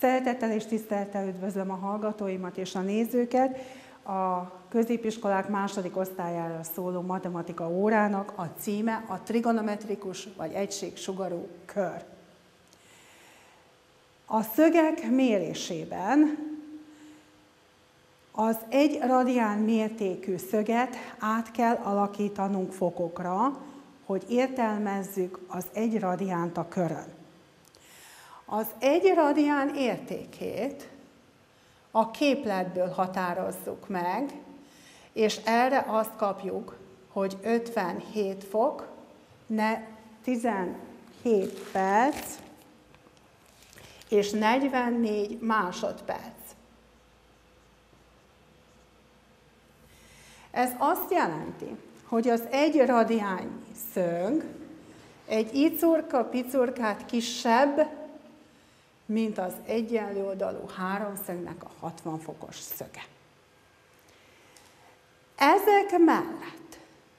Szeretettel és tisztelettel üdvözlöm a hallgatóimat és a nézőket a középiskolák második osztályára szóló matematika órának a címe a trigonometrikus vagy egységsugarú kör. A szögek mérésében az 1 radián mértékű szöget át kell alakítanunk fokokra, hogy értelmezzük az 1 radiánt a körön. Az 1 radián értékét a képletből határozzuk meg, és erre azt kapjuk, hogy 57 fok, 17 perc és 44 másodperc. Ez azt jelenti, hogy az 1 radiánnyi szög egy icurka-picurkát kisebb, mint az egyenlő oldalú háromszögnek a 60 fokos szöge. Ezek mellett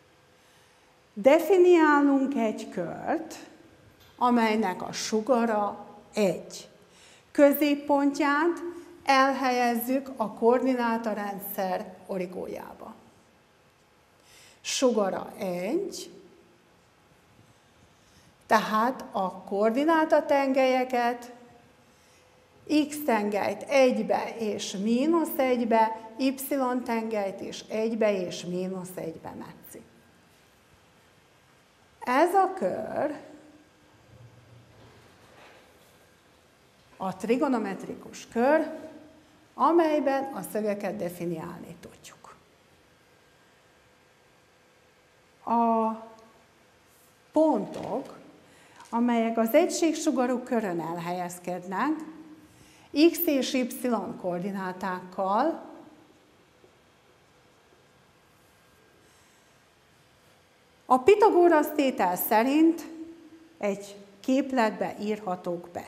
definiálunk egy kört, amelynek a sugara 1. Középpontját elhelyezzük a koordinátarendszer origójába. Sugara 1, tehát a koordinátatengelyeket x-tengelyt 1-be és -1-be, y-tengelyt is 1-be és -1-be metszi. Ez a kör a trigonometrikus kör, amelyben a szögeket definiálni tudjuk. A pontok, amelyek az egységsugarú körön elhelyezkednek, x és y koordinátákkal a Pitagórasz tétel szerint egy képletbe írhatók be.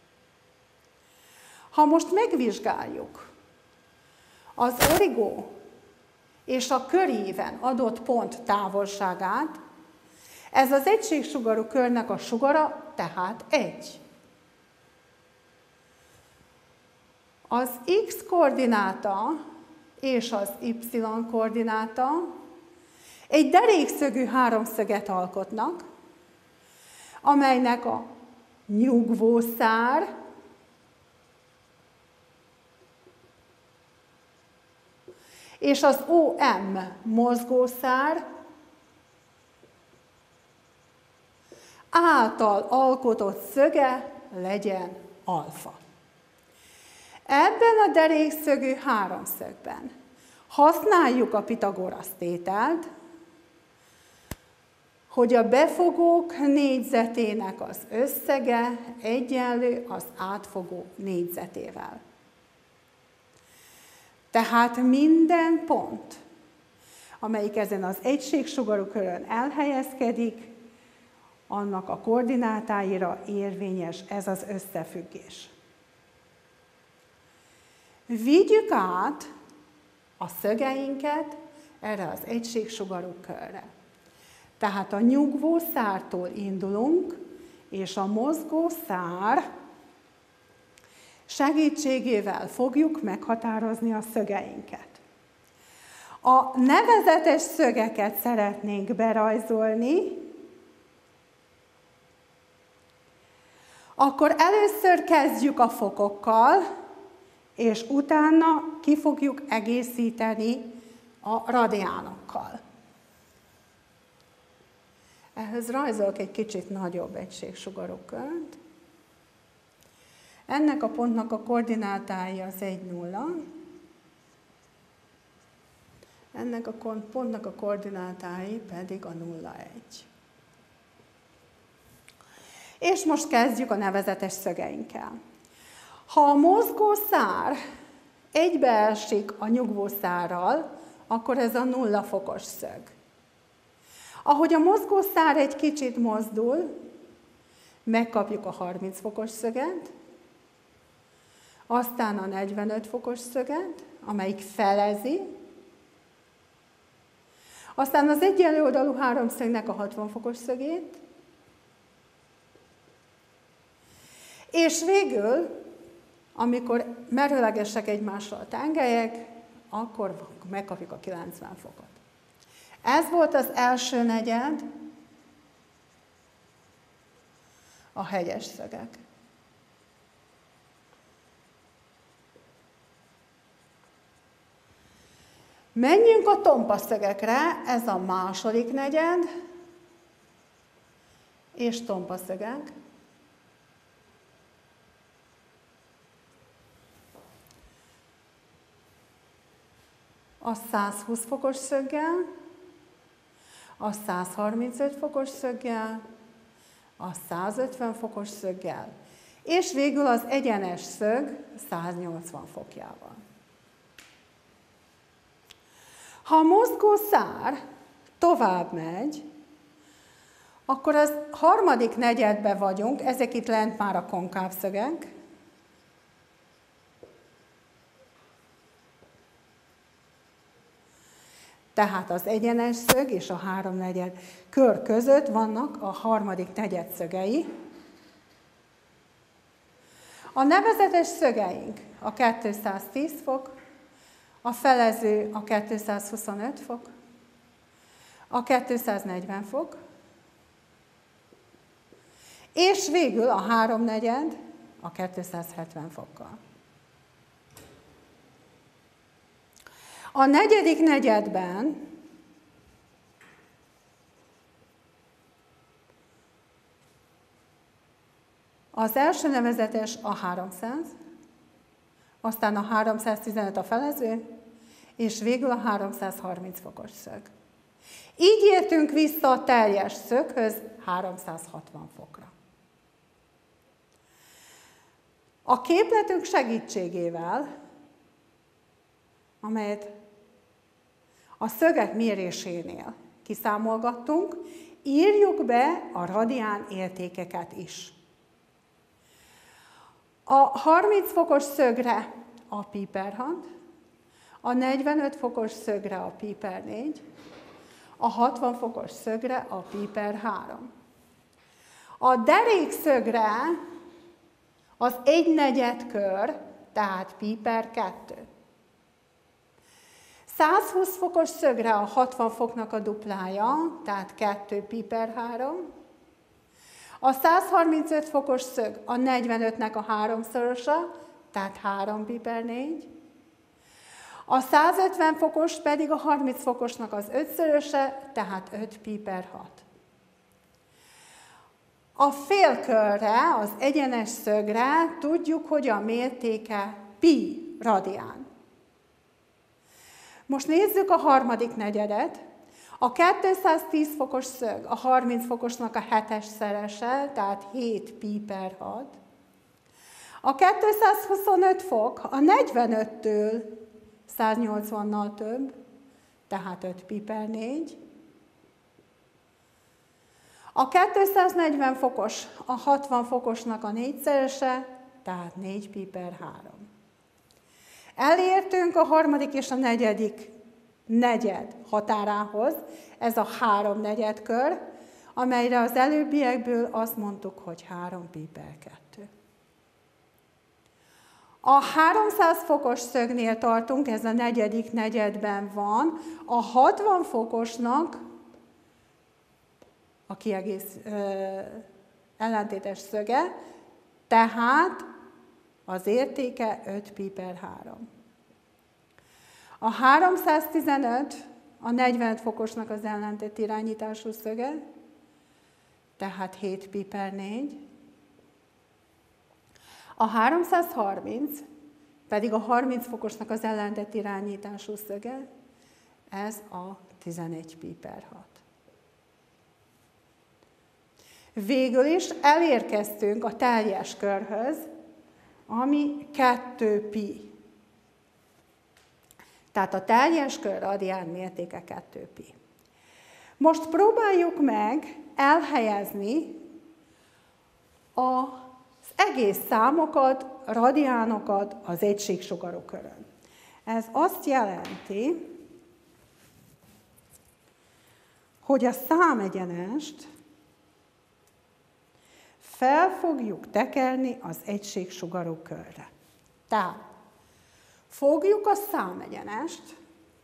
Ha most megvizsgáljuk az origó és a köríven adott pont távolságát, ez az egységsugarú körnek a sugara tehát 1. Az x koordináta és az y koordináta egy derékszögű háromszöget alkotnak, amelynek a nyugvószár és az OM mozgószár által alkotott szöge legyen alfa. Ebben a derékszögű háromszögben használjuk a Pitagórasz tételt, hogy a befogók négyzetének az összege egyenlő az átfogó négyzetével. Tehát minden pont, amelyik ezen az egységsugarú körön elhelyezkedik, annak a koordinátáira érvényes ez az összefüggés. Vigyük át a szögeinket erre az egységsugarú körre. Tehát a nyugvó szártól indulunk, és a mozgó szár segítségével fogjuk meghatározni a szögeinket. A nevezetes szögeket szeretnénk berajzolni, akkor először kezdjük a fokokkal, és utána ki fogjuk egészíteni a radiánokkal. Ehhez rajzolok egy kicsit nagyobb egységsugarú kört. Ennek a pontnak a koordinátái az 1, 0. Ennek a pontnak a koordinátái pedig a 0, 1. És most kezdjük a nevezetes szögeinkkel. Ha a mozgószár egybeesik a nyugvószárral, akkor ez a 0 fokos szög. Ahogy a mozgószár egy kicsit mozdul, megkapjuk a 30 fokos szöget, aztán a 45 fokos szöget, amelyik felezi, aztán az egyenlő oldalú háromszögnek a 60 fokos szögét, és végül amikor merőlegesek egymásra a tengelyek, akkor megkapjuk a 90 fokot. Ez volt az első negyed, a hegyes szögek. Menjünk a tompa szögekre, ez a második negyed, és tompa szögek. A 120 fokos szöggel, a 135 fokos szöggel, a 150 fokos szöggel, és végül az egyenes szög 180 fokjával. Ha a mozgó szár tovább megy, akkor az harmadik negyedben vagyunk, ezek itt lent már a konkáv szögek. Tehát az egyenes szög és a háromnegyed kör között vannak a harmadik negyed szögei. A nevezetes szögeink a 210 fok, a felező a 225 fok, a 240 fok, és végül a háromnegyed a 270 fokkal. A negyedik negyedben az első nevezetes a 300, aztán a 315 a felező, és végül a 330 fokos szög. Így értünk vissza a teljes szöghöz 360 fokra. A képletünk segítségével, amelyet a szögek mérésénél kiszámolgattunk, írjuk be a radián értékeket is. A 30 fokos szögre a pi/6, a 45 fokos szögre a pi/4, a 60 fokos szögre a pi/3. A derékszögre az 1/4 kör, tehát pi/2. 120 fokos szögre a 60 foknak a duplája, tehát 2 pi/3. A 135 fokos szög a 45-nek a háromszorosa, tehát 3 pi/4. A 150 fokos pedig a 30 fokosnak az 5-szöröse, tehát 5 pi/6. A félkörre, az egyenes szögre tudjuk, hogy a mértéke pi radián. Most nézzük a harmadik negyedet. A 210 fokos szög a 30 fokosnak a 7-szerese, tehát 7 pi/6. A 225 fok a 45-től 180-nal több, tehát 5 pi/4. A 240 fokos a 60 fokosnak a 4-szerese, tehát 4 pi/3. Elértünk a harmadik és a negyedik negyed határához, ez a 3/4 kör, amelyre az előbbiekből azt mondtuk, hogy 3 pi/2. A 300 fokos szögnél tartunk, ez a negyedik negyedben van, a 60 fokosnak a ellentétes szöge, tehát az értéke 5 pi/3. A 315 a 45 fokosnak az ellentét irányítású szöge, tehát 7 pi/4. A 330 pedig a 30 fokosnak az ellentét irányítású szöge, ez a 11 pi/6. Végül is elérkeztünk a teljes körhöz, ami 2 pi. Tehát a teljes kör radián mértéke 2 pi. Most próbáljuk meg elhelyezni az egész számokat, radiánokat az egységsugarú körön. Ez azt jelenti, hogy a számegyenest fel fogjuk tekerni az egységsugarú körre. Tehát fogjuk a számegyenest,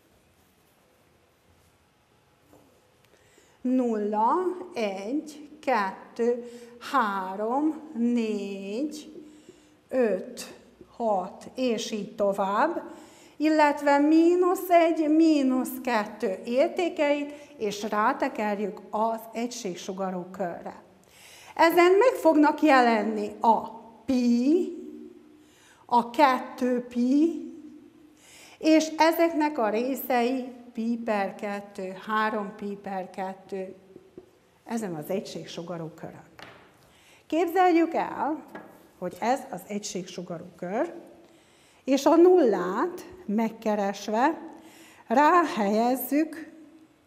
0, 1, 2, 3, 4, 5, 6, és így tovább, illetve -1, -2 értékeit, és rátekerjük az egységsugarú körre. Ezen meg fognak jelenni a pi, a 2pi, és ezeknek a részei pi per 2, 3pi per 2, ezen az egységsugarú körön. Képzeljük el, hogy ez az egységsugarú kör, és a nullát megkeresve ráhelyezzük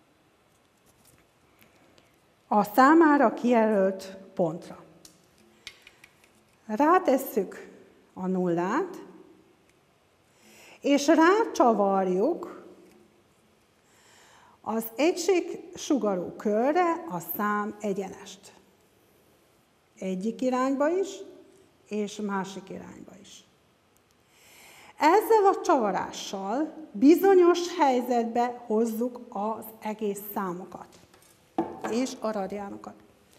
a számára kijelölt pontra. Rátesszük a nullát, és rácsavarjuk az egységsugarú körre a számegyenest. Egyik irányba is, és másik irányba is. Ezzel a csavarással bizonyos helyzetbe hozzuk az egész számokat és a radiánokat.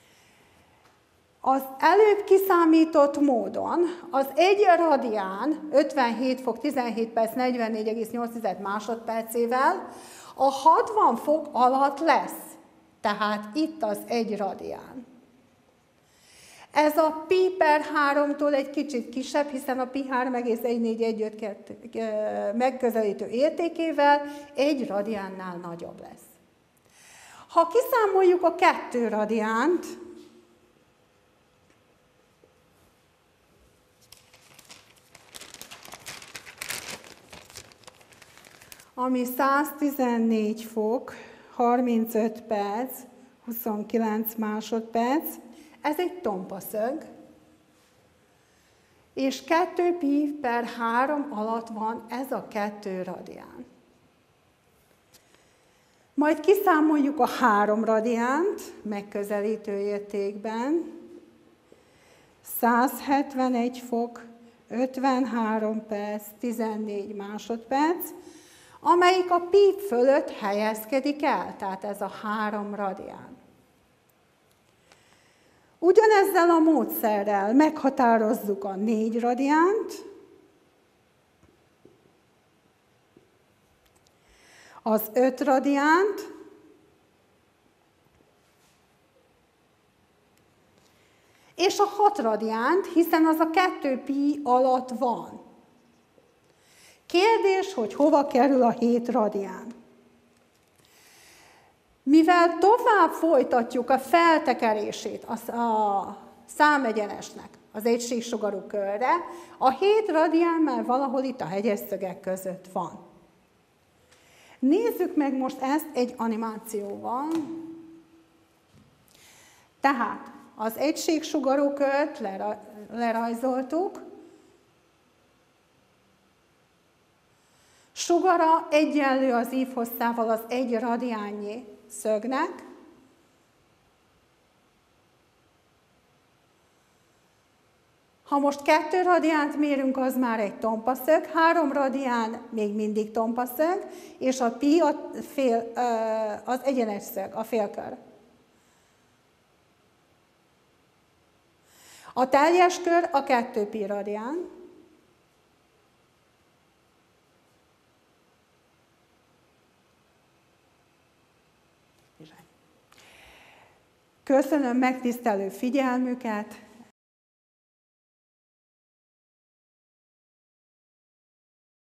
Az előbb kiszámított módon az 1 radián 57 fok 17 perc 44,8 másodpercével a 60 fok alatt lesz. Tehát itt az 1 radián. Ez a pi per 3-tól egy kicsit kisebb, hiszen a pi 3,14152 megközelítő értékével 1 radiánnál nagyobb lesz. Ha kiszámoljuk a 2 radiánt, ami 114 fok, 35 perc, 29 másodperc, ez egy tompa szög, és 2 pi per 3 alatt van ez a 2 radián. Majd kiszámoljuk a 3 radiánt megközelítő értékben, 171 fok, 53 perc, 14 másodperc, amelyik a pi fölött helyezkedik el, tehát ez a 3 radián. Ugyanezzel a módszerrel meghatározzuk a 4 radiánt, az 5 radiánt, és a 6 radiánt, hiszen az a 2 pi alatt van. Kérdés, hogy hova kerül a 7 radián. Mivel tovább folytatjuk a feltekerését a számegyenesnek az egységsugarú körre, a 7 radián már valahol itt a hegyes szögek között van. Nézzük meg most ezt egy animációval. Tehát az egységsugarú kört lerajzoltuk. Sugara egyenlő az ívhosszával az 1 radiánnyi szögnek. Ha most 2 radiánt mérünk, az már egy tompa szög, 3 radián még mindig tompa szög, és a pi az egyenes szög, a félkör. A teljes kör a 2 pi radián. Köszönöm megtisztelő figyelmüket,